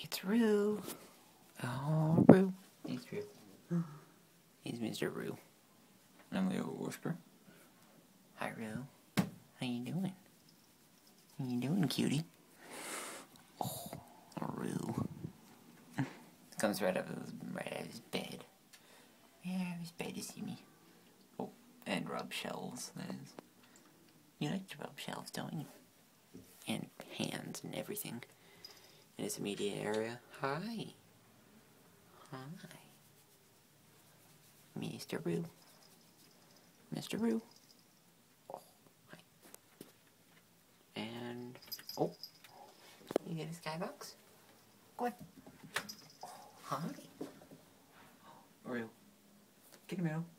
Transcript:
It's Roo. Oh, Roo. He's Roo. He's Mr. Roo. I'm Leo Whisper. Hi, Roo. How you doing? How you doing, cutie? Oh, Roo. Comes right out of his bed. Yeah, his bed to see me. Oh, and rub shelves. That is. You like to rub shelves, don't you? And hands and everything. In his immediate area. Hi. Hi. Mr. Roo. Mr. Roo. Oh, hi. And, oh. You get a skybox? Go on. Oh, hi. Roo. Get him out.